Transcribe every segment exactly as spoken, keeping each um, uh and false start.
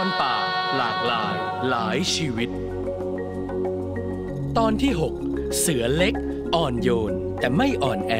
ป่าหลากหลายหลายชีวิตตอนที่หกเสือเล็กอ่อนโยนแต่ไม่อ่อนแอ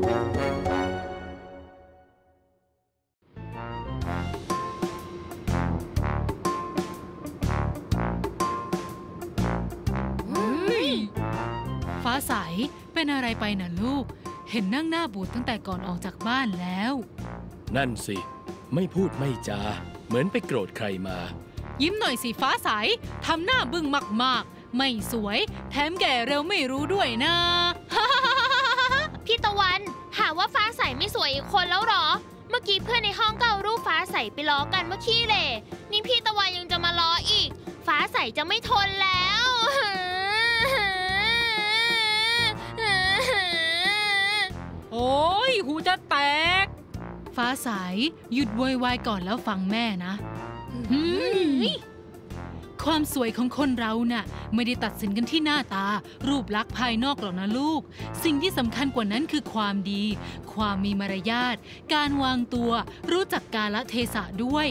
ฟ้าใสเป็นอะไรไปน่ะลูกเห็นนั่งหน้าบูดตั้งแต่ก่อนออกจากบ้านแล้วนั่นสิไม่พูดไม่จาเหมือนไปโกรธใครมายิ้มหน่อยสิฟ้าใสทำหน้าบึ้งมากๆไม่สวยแถมแก่เร็วไม่รู้ด้วยนะพี่ตะวันหาว่าฟ้าใสไม่สวยอีกคนแล้วหรอเมื่อกี้เพื่อนในห้องก็เอารูปฟ้าใสไปล้อกันว่าขี้เหร่นี่พี่ตะวันยังจะมาล้ออีกฟ้าใสจะไม่ทนแล้วโอ้ยหูจะแตกฟ้าใสหยุดโวยวายก่อนแล้วฟังแม่นะความสวยของคนเราน่ะไม่ได้ตัดสินกันที่หน้าตารูปลักษณ์ภายนอกหรอกนะลูกสิ่งที่สำคัญกว่านั้นคือความดีความมีมารยาทการวางตัวรู้จักกาลเทศะด้วย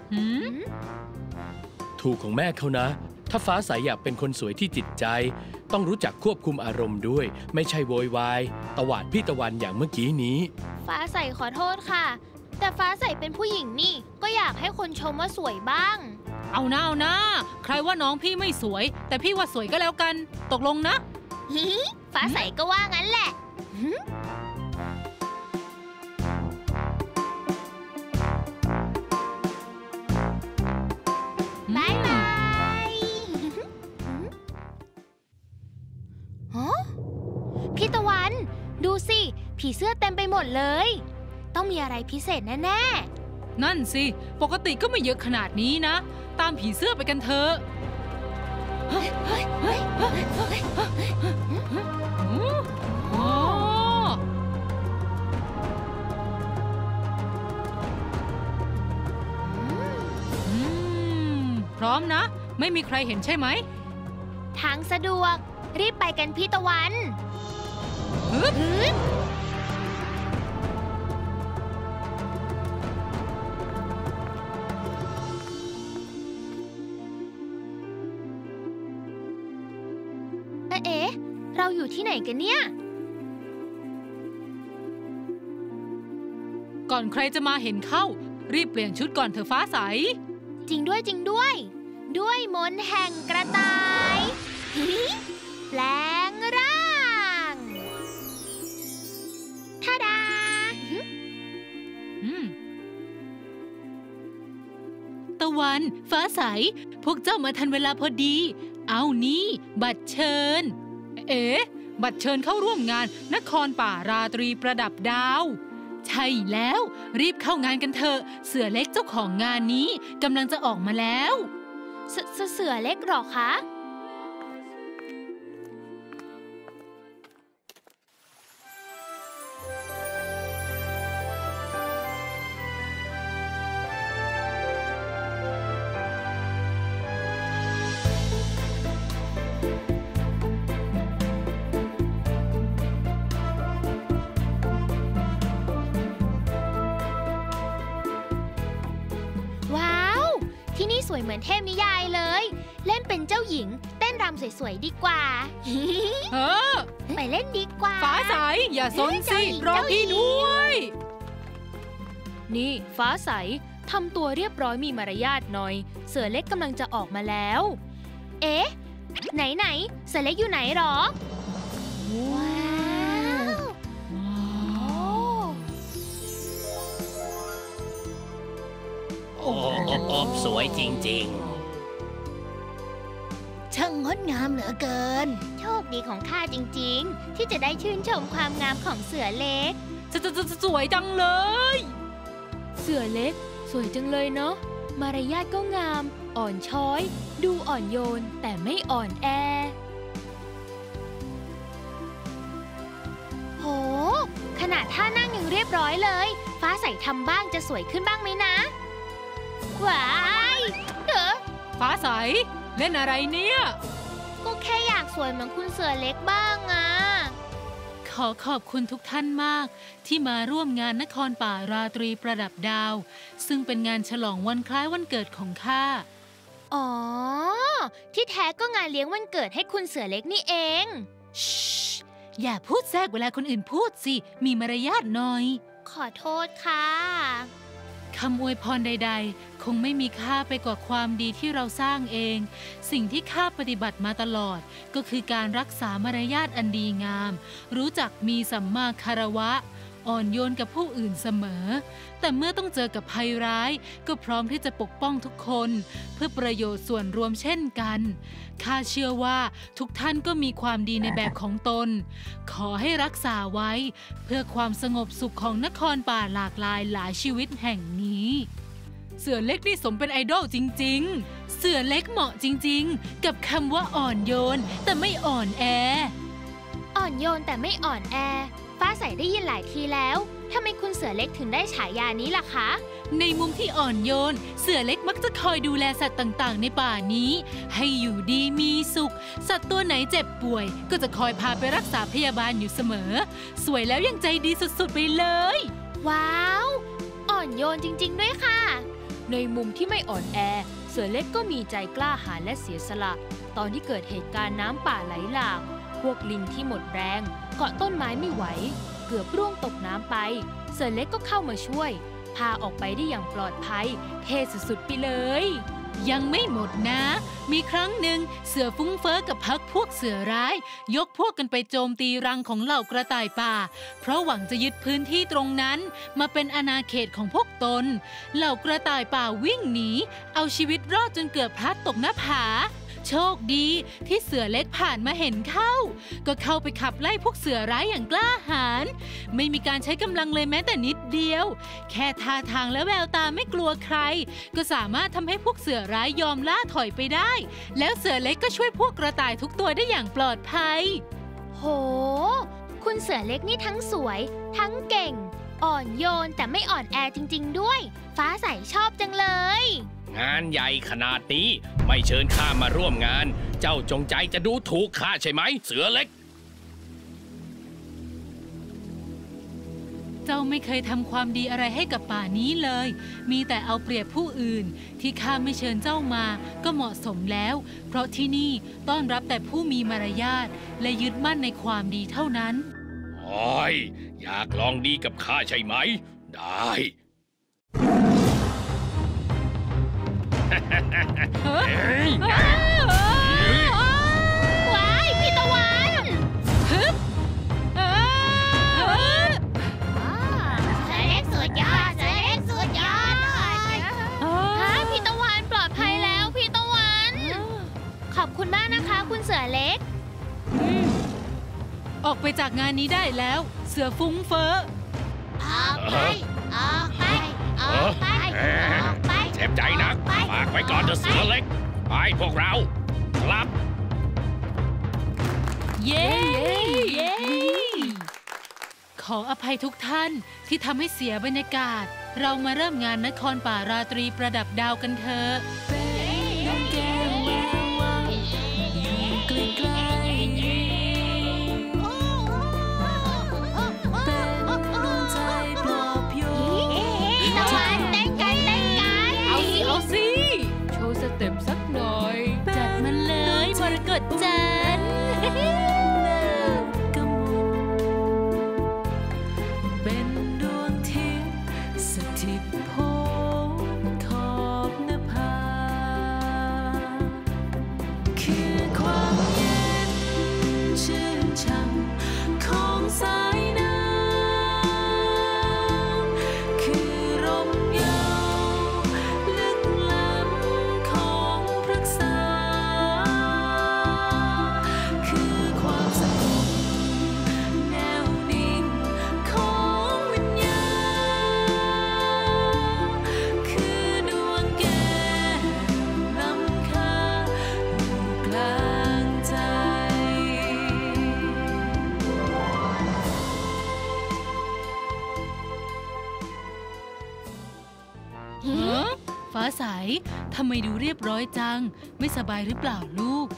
ถูกของแม่เขานะถ้าฟ้าใสอยากเป็นคนสวยที่จิตใจต้องรู้จักควบคุมอารมณ์ด้วยไม่ใช่โวยวายตวาดพี่ตะวันอย่างเมื่อกี้นี้ฟ้าใสขอโทษค่ะแต่ฟ้าใสเป็นผู้หญิงนี่ก็อยากให้คนชมว่าสวยบ้างเอานะเอานะใครว่าน้องพี่ไม่สวยแต่พี่ว่าสวยก็แล้วกันตกลงนะฟ้าใสก็ว่างั้นแหละบายบายพี่ตะวันดูสิผีเสื้อเต็มไปหมดเลยต้องมีอะไรพิเศษแน่ๆนั่นสิปกติก็ไม่เยอะขนาดนี้นะตามผีเสื้อไปกันเถอะพร้อมนะไม่มีใครเห็นใช่ไหมทางสะดวกรีบไปกันพี่ตะวันเอ๊ะเราอยู่ที่ไหนกันเนี่ยก่อนใครจะมาเห็นเข้ารีบเปลี่ยนชุดก่อนเถอะฟ้าใสจริงด้วยจริงด้วยด้วยมนต์แห่งกระต่ายแปลงร่างทาดาตะวันฟ้าใสพวกเจ้ามาทันเวลาพอดีเอานี่บัตรเชิญเอ๋บัตรเชิญเข้าร่วมงานนครป่าราตรีประดับดาวใช่แล้วรีบเข้างานกันเถอะเสือเล็กเจ้าของงานนี้กำลังจะออกมาแล้วเสือเล็กหรอคะสวยเหมือนเทพนิยายเลยเล่นเป็นเจ้าหญิงเต้นรำสวยๆดีกว่าเออไปเล่นดีกว่าฟ้าใสอย่าซนสิรอพี่ด้วยนี่ฟ้าใสทำตัวเรียบร้อยมีมารยาทหน่อยเสือเล็กกำลังจะออกมาแล้วเอ๊ะไหนไหนเสือเล็กอยู่ไหนหรอว้าวโอ้โอ้สวยจริงๆช่างงดงามเหลือเกินโชคดีของข้าจริงๆที่จะได้ชื่นชมความงามของเสือเล็กจะจะจะสวยจังเลยเสือเล็กสวยจังเลยเนาะมารยาทก็งามอ่อนช้อยดูอ่อนโยนแต่ไม่อ่อนแอโหขนาดท่านั่งยังเรียบร้อยเลยฟ้าใสทำบ้างจะสวยขึ้นบ้างไหมนะว้ายเด้อฟ้าใสเล่นอะไรเนี่ยก็แค่อยากสวยเหมือนคุณเสือเล็กบ้างอ่ะขอขอบคุณทุกท่านมากที่มาร่วมงานนครป่าราตรีประดับดาวซึ่งเป็นงานฉลองวันคล้ายวันเกิดของข้าอ๋อที่แท้ก็งานเลี้ยงวันเกิดให้คุณเสือเล็กนี่เองชิอย่าพูดแทรกเวลาคนอื่นพูดสิมีมารยาทหน่อยขอโทษค่ะคำอวยพรใดๆคงไม่มีค่าไปกว่าความดีที่เราสร้างเองสิ่งที่ข้าปฏิบัติมาตลอดก็คือการรักษามารยาทอันดีงามรู้จักมีสัมมาคารวะอ่อนโยนกับผู้อื่นเสมอแต่เมื่อต้องเจอกับภัยร้ายก็พร้อมที่จะปกป้องทุกคนเพื่อประโยชน์ส่วนรวมเช่นกันข้าเชื่อว่าทุกท่านก็มีความดีในแบบของตนขอให้รักษาไว้เพื่อความสงบสุขของนครป่าหลากหลายหลายชีวิตแห่งนี้เสือเล็กนี่สมเป็นไอดอลจริงๆเสือเล็กเหมาะจริงๆกับคำว่าอ่อนโยนแต่ไม่อ่อนแออ่อนโยนแต่ไม่อ่อนแอฟ้าใสได้ยินหลายทีแล้วทำไมคุณเสือเล็กถึงได้ฉายานี้ล่ะคะในมุมที่อ่อนโยนเสือเล็กมักจะคอยดูแลสัตว์ต่างๆในป่านี้ให้อยู่ดีมีสุขสัตว์ตัวไหนเจ็บป่วยก็จะคอยพาไปรักษาพยาบาลอยู่เสมอสวยแล้วยังใจดีสุดๆไปเลยว้าวอ่อนโยนจริงๆด้วยค่ะในมุมที่ไม่อ่อนแอเสือเล็กก็มีใจกล้าหาญและเสียสละตอนที่เกิดเหตุการณ์น้ำป่าไหลหลากพวกลิงที่หมดแรงเกาะต้นไม้ไม่ไหวเกือบร่วงตกน้ำไปเสือเล็กก็เข้ามาช่วยพาออกไปได้อย่างปลอดภัยเท่สุดๆไปเลยยังไม่หมดนะมีครั้งหนึ่งเสือฟุ้งเฟ้อกับพักพวกเสือร้ายยกพวกกันไปโจมตีรังของเหล่ากระต่ายป่าเพราะหวังจะยึดพื้นที่ตรงนั้นมาเป็นอาณาเขตของพวกตนเหล่ากระต่ายป่าวิ่งหนีเอาชีวิตรอดจนเกือบพลัดตกหน้าผาโชคดีที่เสือเล็กผ่านมาเห็นเข้าก็เข้าไปขับไล่พวกเสือร้ายอย่างกล้าหาญไม่มีการใช้กำลังเลยแม้แต่นิดเดียวแค่ท่าทางและแววตาไม่กลัวใครก็สามารถทำให้พวกเสือร้ายยอมล่าถอยไปได้แล้วเสือเล็กก็ช่วยพวกกระต่ายทุกตัวได้อย่างปลอดภัยโหคุณเสือเล็กนี่ทั้งสวยทั้งเก่งอ่อนโยนแต่ไม่อ่อนแอจริงๆด้วยฟ้าใสชอบจังเลยงานใหญ่ขนาดนี้ไม่เชิญข้ามาร่วมงานเจ้าจงใจจะดูถูกข้าใช่ไหมเสือเล็กเจ้าไม่เคยทำความดีอะไรให้กับป่านี้เลยมีแต่เอาเปรียบผู้อื่นที่ข้าไม่เชิญเจ้ามาก็เหมาะสมแล้วเพราะที่นี่ต้อนรับแต่ผู้มีมารยาทและยึดมั่นในความดีเท่านั้นโอ้ยอยากลองดีกับข้าใช่ไหมได้ว้ายพี่ตะวันฮึบเสือเล็กสุดยอดเสือเล็กสุดยอดฮะพี่ตะวันปลอดภัยแล้วพี่ตะวันขอบคุณมากนะคะคุณเสือเล็กออกไปจากงานนี้ได้แล้วเสือฟุ้งเฟ้อออกไปออกไปออกไปออกไปเจ็บใจนักฝากไว้ก่อนเถอะเสือเล็กไปพวกเราครับเย้เย้ขออภัยทุกท่านที่ทำให้เสียบรรยากาศเรามาเริ่มงานนครป่าราตรีประดับดาวกันเถอะเต็มสักหน่อยจัดมันเลยมรกตจันทร์เป็นดวงทิพย์สถิตโพขอบนภาคือความเย็นชื่นช่ำของสายน้ำคือลมเย็นฟ้าใสทำไมดูเรียบร้อยจังไม่สบายหรือเปล่าลูก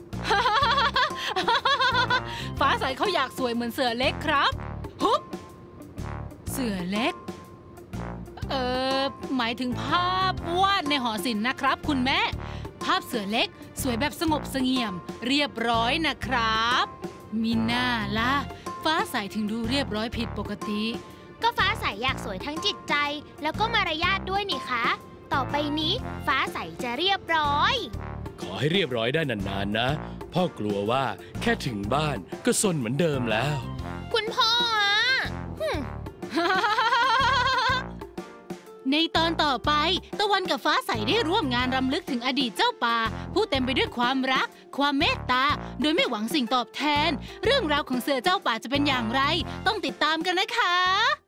ฟ้าใสเขาอยากสวยเหมือนเสือเล็กครับฮึบเสือเล็กเออหมายถึงภาพวาดในหอศิลป์นะครับคุณแม่ภาพเสือเล็กสวยแบบสงบเสงี่ยมเรียบร้อยนะครับมีหน้าล่ะฟ้าใสถึงดูเรียบร้อยผิดปกติก็ฟ้าใสอยากสวยทั้งจิตใจแล้วก็มารยาทด้วยนี่คะต่อไปนี้ฟ้าใสจะเรียบร้อยขอให้เรียบร้อยได้นานๆนะพ่อกลัวว่าแค่ถึงบ้านก็ซนเหมือนเดิมแล้วคุณพ่ออะในตอนต่อไปตะวันกับฟ้าใสได้ร่วมงานรำลึกถึงอดีตเจ้าป่าผู้เต็มไปด้วยความรักความเมตตาโดยไม่หวังสิ่งตอบแทนเรื่องราวของเสือเจ้าป่าจะเป็นอย่างไรต้องติดตามกันนะคะ